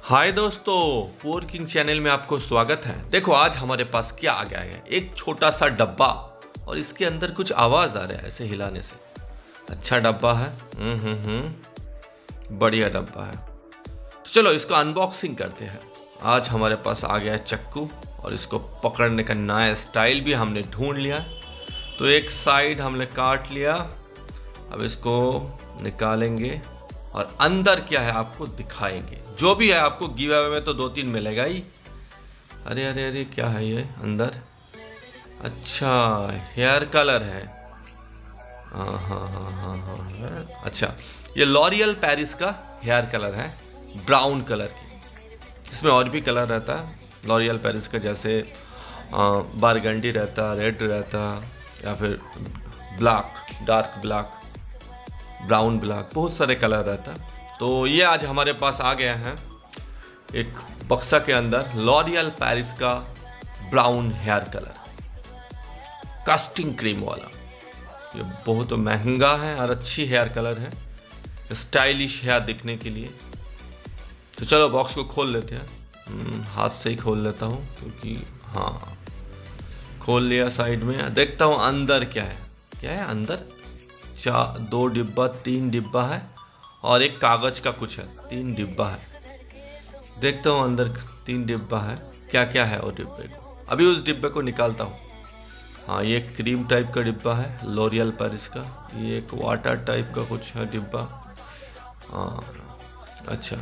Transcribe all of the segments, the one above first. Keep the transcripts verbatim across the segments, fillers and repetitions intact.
हाय दोस्तों, पोर king channel में आपको स्वागत है। देखो आज हमारे पास क्या आ गया है, एक छोटा सा डब्बा और इसके अंदर कुछ आवाज आ रहा है ऐसे हिलाने से। अच्छा डब्बा है, हम्म हम्म हम्म बढ़िया डब्बा है। तो चलो इसको अनबॉक्सिंग करते हैं। आज हमारे पास आ गया है चक्कू और इसको पकड़ने का नया स्टाइल भी हमने ढूंढ लिया। तो एक साइड हमने काट लिया, अब इसको निकालेंगे और अंदर क्या है आपको दिखाएंगे। जो भी है आपको गिव अवे में तो दो तीन मिलेगा ही। अरे अरे अरे क्या है ये अंदर? अच्छा हेयर कलर है। हाँ हाँ हाँ हाँ हाँ अच्छा ये लॉरियल पेरिस का हेयर कलर है, ब्राउन कलर की। इसमें और भी कलर रहता है लॉरियल पेरिस का, जैसे बारगंडी रहता, रेड रहता, या फिर black, dark black, brown black, बहुत सारे कलर रहता है। तो ये आज हमारे पास आ गया है एक बक्सा के अंदर लॉरियल पेरिस का brown hair colour, casting cream वाला। ये बहुत महंगा है और अच्छी हेयर कलर है, स्टाइलिश हेयर दिखने के लिए। तो चलो बॉक्स को खोल लेते हैं। हाथ से ही खोल लेता हूँ क्योंकि हाँ खोल लिया। साइड में देखता हूँ अंदर क्या है। क्या है अंदर? चार दो डिब्बा, तीन डिब्बा है और एक कागज का कुछ है। तीन डिब्बा है, देखता हूँ अंदर तीन डिब्बा है, क्या क्या है वो डिब्बे को। अभी उस डिब्बे को निकालता हूँ। हाँ ये क्रीम टाइप का डिब्बा है लॉरियल पेरिस का। ये एक वाटर टाइप का कुछ है डिब्बा। हाँ अच्छा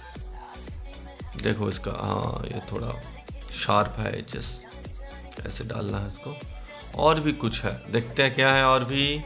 देखो इसका, हाँ ये थोड़ा शार्प है एजेस, कैसे डालना है इसको। और भी कुछ है, देखते हैं क्या है और भी।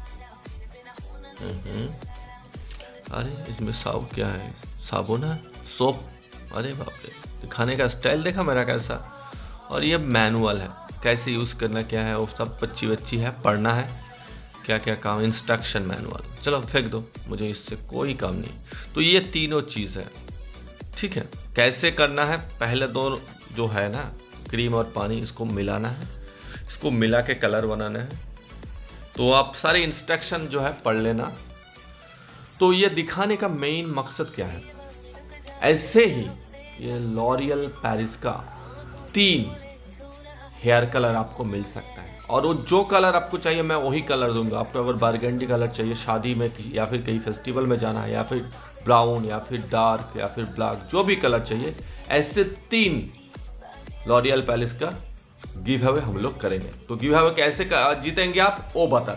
अरे इसमें साबुन क्या है? साबुन है, सोप। अरे बाप रे, दिखाने का स्टाइल देखा मेरा कैसा। और ये मैनुअल है कैसे यूज़ करना, क्या है वो सब बच्ची बच्ची है, पढ़ना है क्या क्या काम, इंस्ट्रक्शन मैनुअल। चलो फेंक दो, मुझे इससे कोई काम नहीं। तो ये तीनों चीज़ है, ठीक है। कैसे करना है, पहले दो जो है ना क्रीम और पानी, इसको मिलाना है, इसको मिला के कलर बनाना है। तो आप सारे इंस्ट्रक्शन जो है पढ़ लेना। तो ये दिखाने का मेन मकसद क्या है, ऐसे ही ये लॉरियल पेरिस का तीन हेयर कलर आपको मिल सकता है। और वो जो कलर आपको चाहिए मैं वही कलर दूंगा आपको। अगर बारगंडी कलर चाहिए शादी में या फिर कहीं फेस्टिवल में जाना है, या फिर ब्राउन या फिर डार्क या फिर ब्लैक, जो भी कलर चाहिए, ऐसे तीन लॉरियल पेरिस का गिव अवे हम लोग करेंगे। तो गिव अवे कैसे जीतेंगे आप वो बता।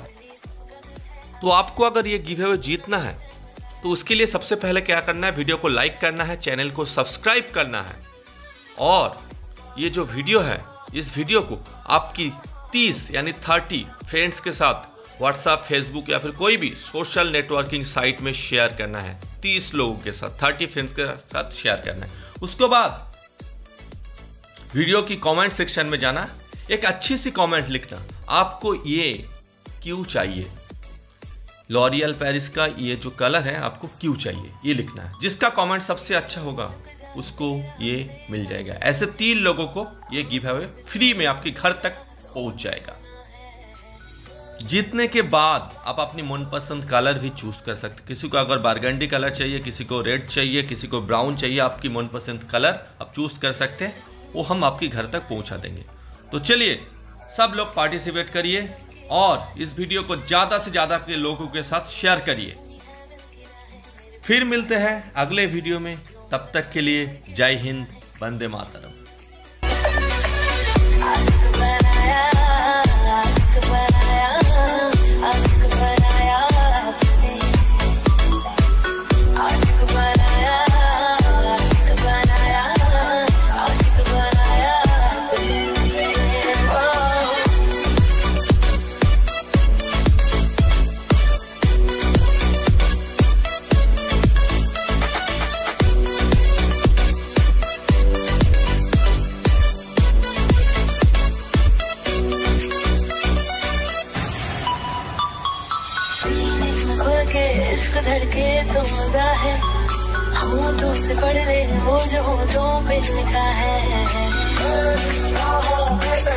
तो आपको अगर ये गिव अवे जीतना है तो उसके लिए सबसे पहले क्या करना है, वीडियो को लाइक करना है, चैनल को सब्सक्राइब करना है। और ये जो वीडियो है, इस वीडियो को आपकी तीस यानी तीस फ्रेंड्स के साथ व्हाट्सएप, फेसबुक या फिर कोई भी सोशल नेटवर्किंग साइट में शेयर करना है। तीस लोगों के साथ, तीस फ्रेंड्स के साथ शेयर करना है। उसके बाद वीडियो की कमेंट सेक्शन में जाना, एक अच्छी सी कमेंट लिखना, आपको ये क्यों चाहिए, लॉरियल पेरिस का ये जो कलर है आपको क्यों चाहिए, ये लिखना है। जिसका कमेंट सबसे अच्छा होगा उसको ये मिल जाएगा। ऐसे तीन लोगों को ये गिव अवे फ्री में आपके घर तक पहुंच जाएगा। जीतने के बाद आप अपनी मनपसंद कलर भी चूज कर सकते। किसी को अगर बारगंडी कलर चाहिए, किसी को रेड चाहिए, किसी को ब्राउन चाहिए, आपकी मनपसंद कलर आप चूज कर सकते हैं, वो हम आपके घर तक पहुंचा देंगे। तो चलिए सब लोग पार्टिसिपेट करिए और इस वीडियो को ज्यादा से ज्यादा के लोगों के साथ शेयर करिए। फिर मिलते हैं अगले वीडियो में, तब तक के लिए जय हिंद, वंदे मातरम। इश्क धड़के तो मजा है, होठों से पढ़ ले वो जो होठों पे लिखा है।